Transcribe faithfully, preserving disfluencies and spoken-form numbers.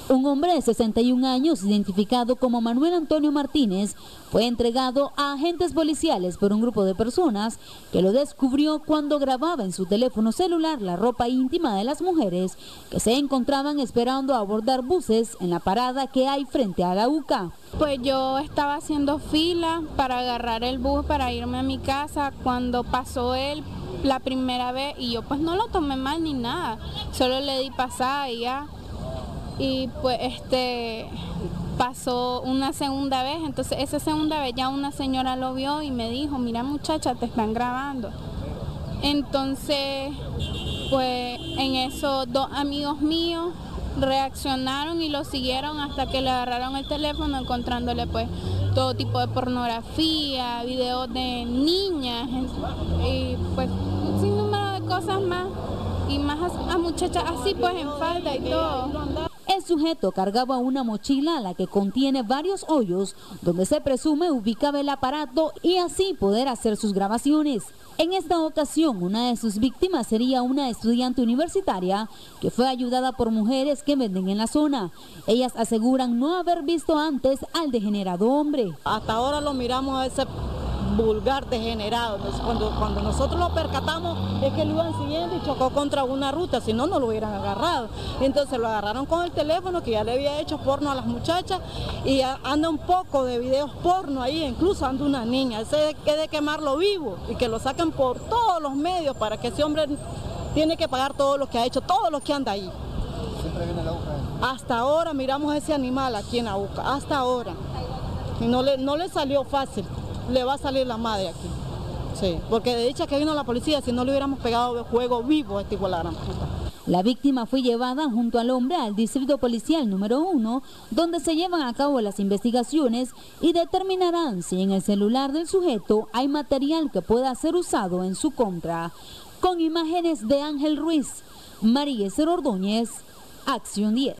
Un hombre de sesenta y un años, identificado como Manuel Antonio Martínez, fue entregado a agentes policiales por un grupo de personas que lo descubrió cuando grababa en su teléfono celular la ropa íntima de las mujeres que se encontraban esperando abordar buses en la parada que hay frente a la U C A. Pues yo estaba haciendo fila para agarrar el bus para irme a mi casa cuando pasó él la primera vez y yo pues no lo tomé mal ni nada, solo le di pasada y ya. Y pues este pasó una segunda vez, entonces esa segunda vez ya una señora lo vio y me dijo, mira muchacha, te están grabando. Entonces pues en eso dos amigos míos reaccionaron y lo siguieron hasta que le agarraron el teléfono encontrándole pues todo tipo de pornografía, videos de niñas y pues un sinnúmero de cosas más y más a, a muchachas así pues en falda y todo. El sujeto cargaba una mochila a la que contiene varios hoyos donde se presume ubicaba el aparato y así poder hacer sus grabaciones. En esta ocasión, una de sus víctimas sería una estudiante universitaria que fue ayudada por mujeres que venden en la zona. Ellas aseguran no haber visto antes al degenerado hombre. Hasta ahora lo miramos a ese vulgar degenerado. Entonces, cuando, cuando nosotros lo percatamos es que lo iban siguiendo y chocó contra una ruta, si no, no lo hubieran agarrado. Entonces lo agarraron con el teléfono que ya le había hecho porno a las muchachas y anda un poco de videos porno ahí, incluso anda una niña. Ese que de quemarlo vivo y que lo saquen por todos los medios para que ese hombre tiene que pagar todo lo que ha hecho, todo lo que anda ahí. ¿Siempre viene la U C A? Hasta ahora miramos ese animal aquí en la U C A, hasta ahora. Y no le, no le salió fácil. Le va a salir la madre aquí, sí, porque de dicha que vino la policía, si no le hubiéramos pegado de juego vivo a este igual a la gran puta. La víctima fue llevada junto al hombre al distrito policial número uno, donde se llevan a cabo las investigaciones y determinarán si en el celular del sujeto hay material que pueda ser usado en su contra. Con imágenes de Ángel Ruiz, María Esther Ordóñez, Acción diez.